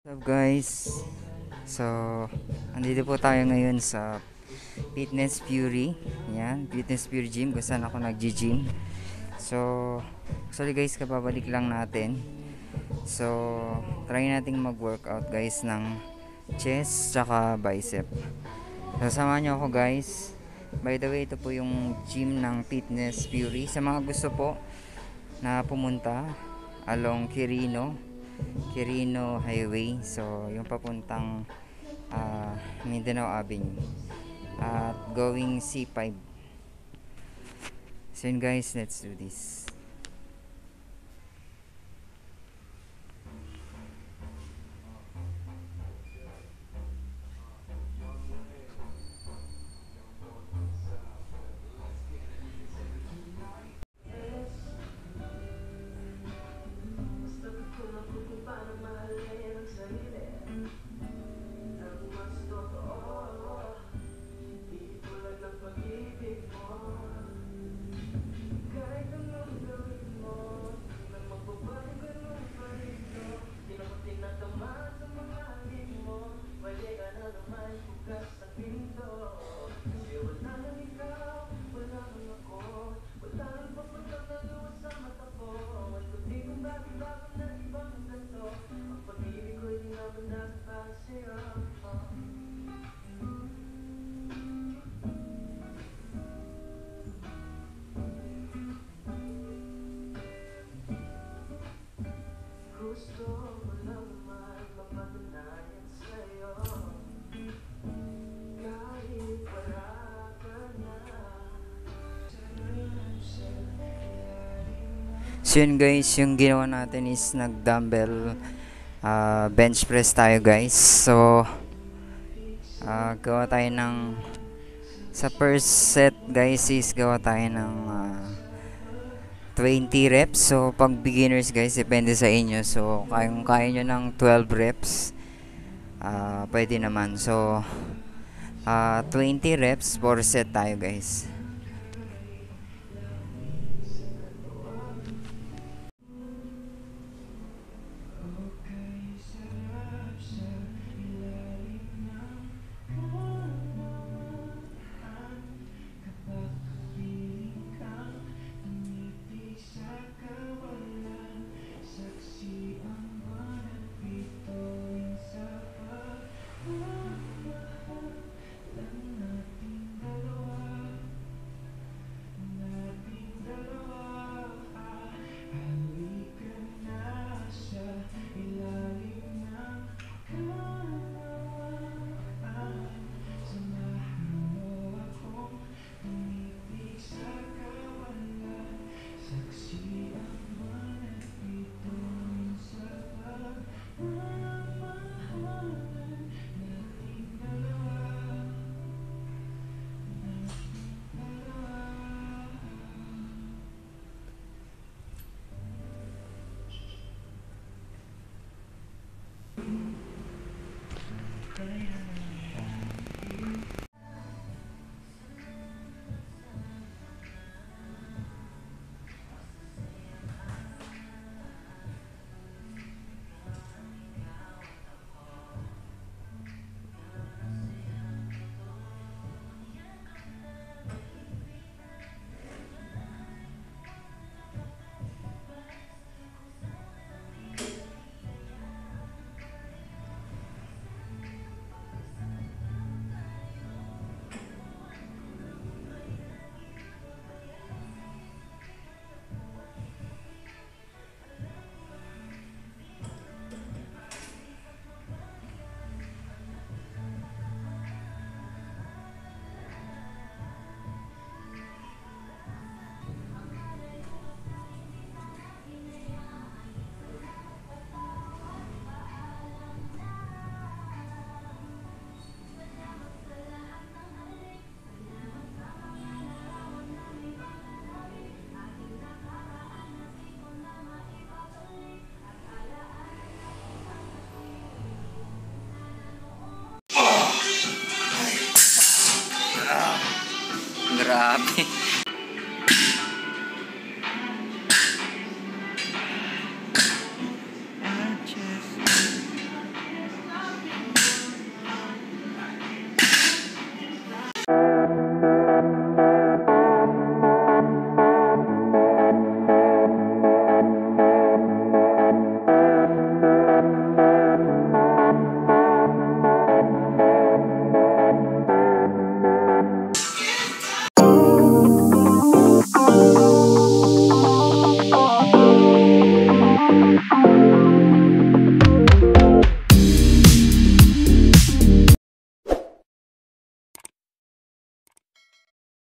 What's up guys? So, andito po tayo ngayon sa Fitness Fury. Yan, Fitness Fury Gym kung saan ako nag-gym. So, actually guys, kapabalik lang natin. So, try nating mag-workout guys ng chest tsaka bicep. So, samahan nyo ako guys. By the way, ito po yung gym ng Fitness Fury. Sa mga gusto po na pumunta along Quirino Highway. So, yung papuntang Mindanao Avenue at going C5. So yun guys, let's do this. So yun guys, yung ginawa natin is nag-dumbbell bench press tayo guys. So gawa tayo ng sa first set guys is gawa tayo ng 20 reps. So pag beginners guys, depende sa inyo. So kung kaya nyo ng 12 reps, pwede naman. So 20 reps for set tayo guys. Grabe.